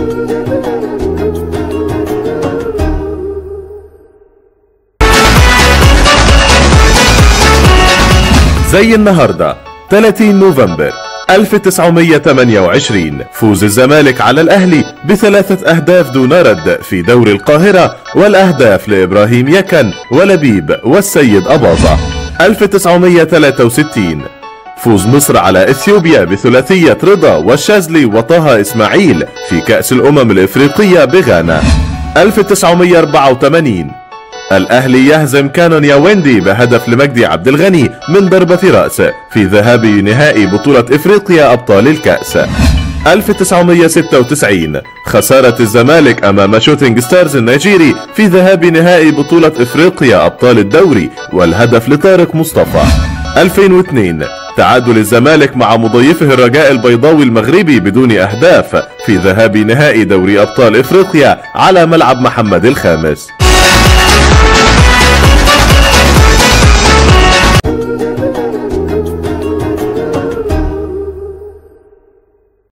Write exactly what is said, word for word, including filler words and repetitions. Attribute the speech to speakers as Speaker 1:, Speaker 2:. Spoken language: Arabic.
Speaker 1: زي النهارده ثلاثين نوفمبر ألف وتسعمية وثمانية وعشرين، فوز الزمالك على الأهلي بثلاثة أهداف دون رد في دوري القاهرة، والأهداف لإبراهيم يكن ولبيب والسيد أباظة. ألف وتسعمية وثلاثة وستين، فوز مصر على إثيوبيا بثلاثية رضا والشاذلي وطه إسماعيل في كأس الأمم الإفريقية بغانا. ألف وتسعمية وأربعة وثمانين، الأهلي يهزم كانون ياوندي بهدف لمجدي عبد الغني من ضربة رأس في ذهاب نهائي بطولة إفريقيا أبطال الكأس. ألف وتسعمية وستة وتسعين، خسارة الزمالك أمام شوتينج ستارز النيجيري في ذهاب نهائي بطولة إفريقيا أبطال الدوري والهدف لطارق مصطفى. ألفين واثنين، تعادل الزمالك مع مضيفه الرجاء البيضاوي المغربي بدون أهداف في ذهاب نهائي دوري أبطال إفريقيا على ملعب محمد الخامس.